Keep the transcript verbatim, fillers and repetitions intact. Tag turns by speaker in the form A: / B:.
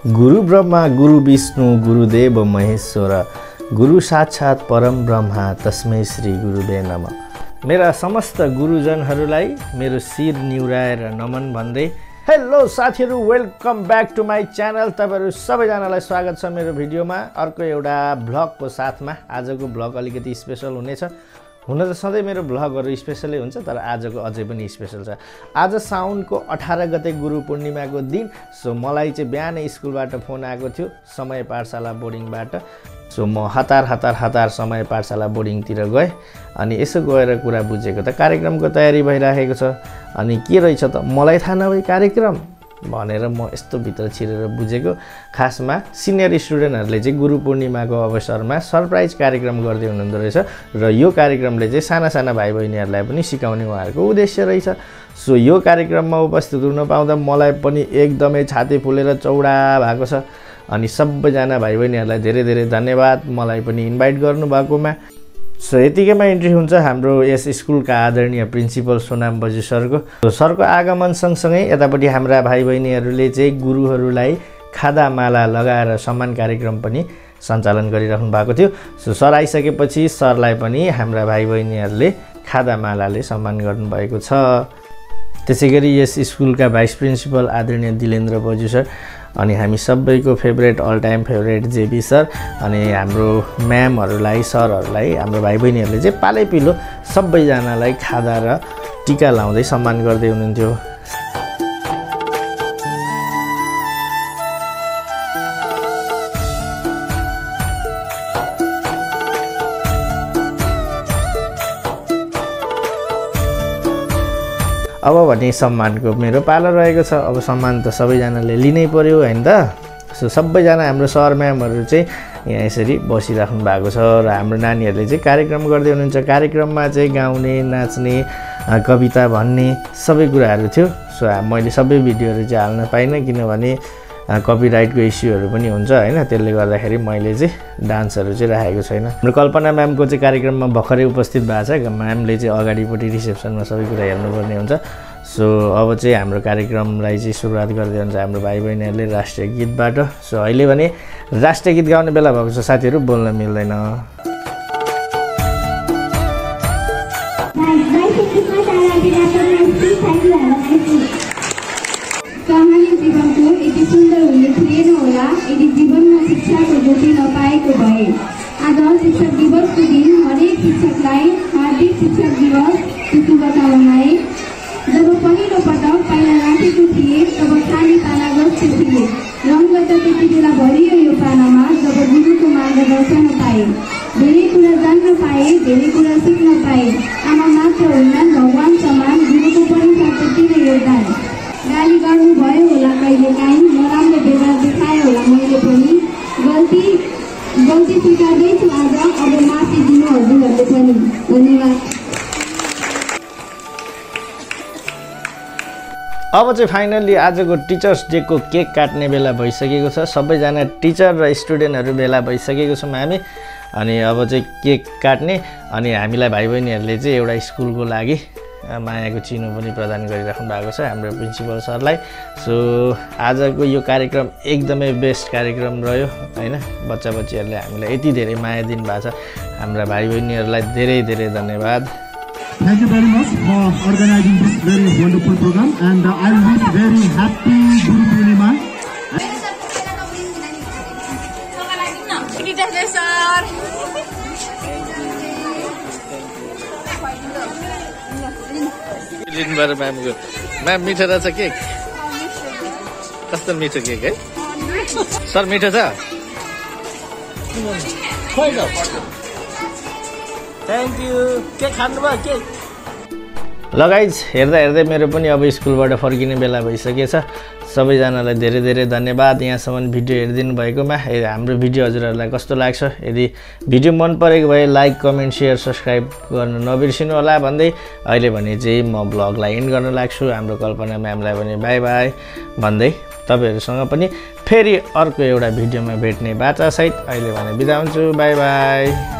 A: गुरु ब्रह्मा गुरु विष्णु गुरुदेव महेश्वर गुरु साक्षात् परम ब्रह्मा तस्मै श्री गुरुदेव नमः। मेरा समस्त गुरुजनहरूलाई मेरो शिर निहुराएर नमन भन्दै हेलो साथीहरू, welcome back to my channel. तपाईहरु सबैजनालाई स्वागत छ मेरो भिडियोमा अर्को एउटा भ्लगको साथमा। आजको भ्लग अलिकति स्पेशल हुनेछ। हुन त सधैँ मेरो भ्लगहरू स्पेसलै हुन्छ, तर आजको अझै पनि स्पेशल छ। आज साउनको अठार गते गुरु पूर्णिमाको दिन। सो मलाई चाहिँ बिहानै स्कुलबाट फोन आएको थियो समय पाठशाला बोर्डिङबाट। सो म हतार हतार हतार समय पाठशाला बोर्डिङतिर गएँ। अनि यसो गएर कुरा बुझेको त कार्यक्रमको तयारी भइरहेको छ। अनि के रहेछ त मलाई थाहा नभई कार्यक्रम भनेर म यस्तो भित्र छिरेर बुझेको। खासमा सिनियर स्टुडेन्टहरूले चाहिँ गुरु पूर्णिमाको अवसरमा सरप्राइज कार्यक्रम गर्दै हुनुहुँदो रहेछ र यो कार्यक्रमले चाहिँ साना साना भाइ बहिनीहरूलाई पनि सिकाउने उहाँहरूको उद्देश्य रहेछ। सो यो कार्यक्रममा उपस्थित हुन पाउँदा मलाई पनि एकदमै छाती फुलेर चौडा भएको छ। अनि सबैजना भाइ बहिनीहरूलाई धेरै धेरै धन्यवाद मलाई पनि इन्भाइट गर्नुभएकोमा। सो यतिकैमा इन्ट्री हुन्छ हाम्रो यस स्कुलका आदरणीय प्रिन्सिपल सोनाम बजु सरको। सरको आगमन सँगसँगै यतापट्टि हाम्रा भाइ बहिनीहरूले चाहिँ गुरुहरूलाई खादा माला लगाएर सम्मान कार्यक्रम पनि सञ्चालन गरिराख्नु भएको थियो। सो सर आइसकेपछि सरलाई पनि हाम्रा भाइ बहिनीहरूले खादा मालाले सम्मान गर्नुभएको छ। त्यसैगरी यस स्कुलका भाइस प्रिन्सिपल आदरणीय दिलेन्द्र बजु सर, अनि हामी सबैको favourite all time favourite JB sir, अनि हाम्रो म्यामहरूलाई सरहरूलाई हाम्रो भाइ बहिनीहरूले चाहिँ पालै पिलो सबैजनालाई खादा र टिका लाउँदै सम्मान गर्दै हुनुहुन्थ्यो। अब भने सम्मानको मेरो पालो रहेको छ। अब सम्मान त सबैजनाले लिनै पर्यो होइन त। सो सबैजना हाम्रो सर म्यामहरू चाहिँ यहाँ यसरी बसिराख्नु भएको छ र हाम्रो नानीहरूले चाहिँ कार्यक्रम गर्दै हुनुहुन्छ। कार्यक्रममा चाहिँ गाउने नाच्ने कविता भन्ने सबै कुराहरू थियो। सो मैले सबै भिडियोहरू चाहिँ हाल्न पाइनँ किनभने कपिराइटको इस्युहरू पनि हुन्छ होइन। त्यसले गर्दाखेरि मैले चाहिँ डान्सहरू चाहिँ राखेको छैन। हाम्रो कल्पना म्यामको चाहिँ कार्यक्रममा भर्खरै उपस्थित भएको छ। म्यामले चाहिँ अगाडिपट्टि रिसेप्सनमा सबै कुरा हेर्नुपर्ने हुन्छ। सो अब चाहिँ हाम्रो कार्यक्रमलाई चाहिँ सुरुवात गर्दै हुन्छ हाम्रो भाइ बहिनीहरूले राष्ट्रिय गीतबाट। सो अहिले भने राष्ट्रिय गीत गाउने बेला भएको छ साथीहरू, बोल्न मिल्दैन।
B: सुन्दर हुने थिएन होला यदि जीवनमा शिक्षाको ज्योति नपाएको भए। आज शिक्षक दिवसको दिन हरेक शिक्षकलाई हार्दिक शिक्षक दिवस शुभकामनाएँ। जब पहिलो पटक पाइला राखेको थिएँ तब खाली पाना ग्रस्त थिए। रङ्ग त त्यति बेला भरियो यो पानामा जब गुरुको मार्गदर्शन पाएँ। धेरै कुरा जान्न पाएँ, धेरै कुरा सिक्न पाएँ। आमा मात्र होइनन् भगवान समान गुरुको पनि साथै नै योगदान। गाली गर्नुभयो होला कहिले काहीँ, नराम्रो व्यवहार देखायो होला मैले पनि। गल्ती गल्ती स्वीकार्दैछु आज, अब माफी दिनु हजुरहरूले पनि। धन्यवाद।
A: अब चाहिँ फाइनल्ली आजको टिचर्स डेको केक काट्ने बेला भइसकेको छ। सबैजना टिचर र स्टुडेन्टहरू भेला भइसकेको छौँ हामी। अनि अब चाहिँ केक काट्ने, अनि हामीलाई भाइ बहिनीहरूले चाहिँ एउटा स्कुलको लागि मायाको चिनो पनि प्रदान गरिराख्नु भएको छ हाम्रो प्रिन्सिपल सरलाई। सो आजको यो कार्यक्रम एकदमै बेस्ट कार्यक्रम रह्यो होइन। बच्चा बच्चीहरूले हामीलाई यति धेरै माया दिनुभएको छ। हाम्रा भाइ बहिनीहरूलाई धेरै धेरै धन्यवाद।
C: Thank you very much for organizing this very wonderful program, and uh, I wish very happy Guru Purnima.
A: लिनुभयो म्यामको। म्याम मिठो रहेछ केक, कस्तो मिठो केक है सर, मिठो छ। Thank you. केक खानुभयो केक। ल गाइज, हेर्दा हेर्दै मेरो पनि अब स्कुलबाट फर्किने बेला भइसकेछ। सबैजनालाई धेरै धेरै धन्यवाद यहाँसम्म भिडियो हेरिदिनु भएकोमा। हाम्रो भिडियो हजुरहरूलाई कस्तो लाग्छ, यदि भिडियो मन परेको भए लाइक कमेन्ट सेयर सब्सक्राइब गर्न नबिर्सिनु होला भन्दै अहिले भने चाहिँ म ब्लगलाई एन्ड गर्न लाग्छु। हाम्रो कल्पना म्यामलाई पनि बाई बाई भन्दै तपाईँहरूसँग पनि फेरि अर्को एउटा भिडियोमा भेट्ने बाचासहित अहिले भने बिदा हुन्छु। Bye by.